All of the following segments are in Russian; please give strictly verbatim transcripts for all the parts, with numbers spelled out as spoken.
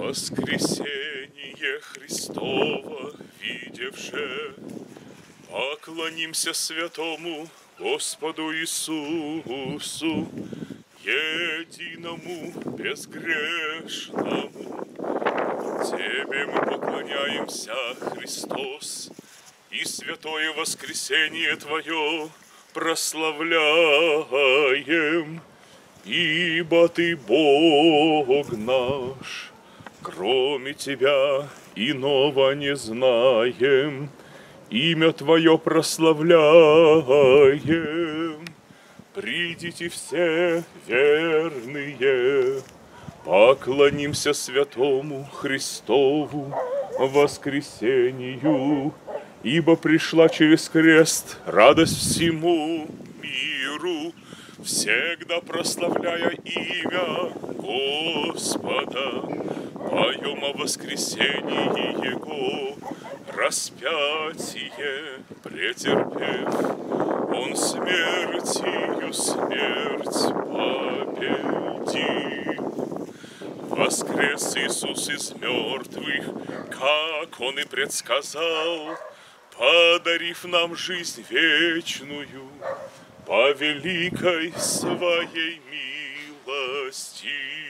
Воскресение Христово видевше, поклонимся святому Господу Иисусу, единому, безгрешному. Тебе мы поклоняемся, Христос, и святое воскресение Твое прославляем, ибо Ты Бог наш, кроме Тебя иного не знаем, имя Твое прославляем. Придите все верные, поклонимся святому Христову воскресению, ибо пришла через крест радость всему миру, всегда прославляя имя Господа. Поем о воскресении Его, распятие претерпев, Он смертью смерть победил. Воскрес Иисус из мертвых, как Он и предсказал, подарив нам жизнь вечную по великой Своей милости.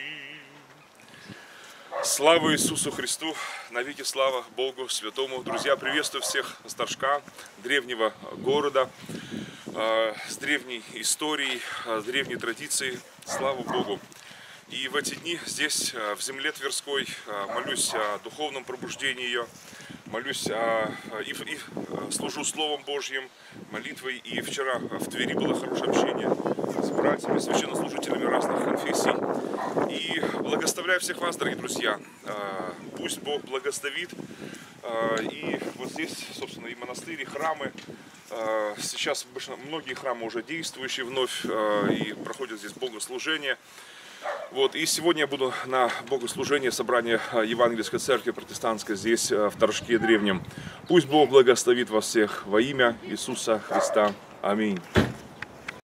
Слава Иисусу Христу, навеки слава Богу Святому. Друзья, приветствую всех с Торжка, древнего города, с древней историей, с древней традицией. Слава Богу! И в эти дни здесь, в земле Тверской, молюсь о духовном пробуждении ее, молюсь о, и, и служу Словом Божьим, молитвой. И вчера в Твери было хорошее общение с братьями, священнослужителями разных конфессий. И благословляю всех вас, дорогие друзья. Пусть Бог благословит. И вот здесь, собственно, и монастыри, и храмы. Сейчас многие храмы уже действующие вновь, и проходят здесь богослужения. Вот, и сегодня я буду на богослужении собрания Евангельской церкви протестантской здесь, в Торжке древнем. Пусть Бог благословит вас всех во имя Иисуса Христа. Аминь.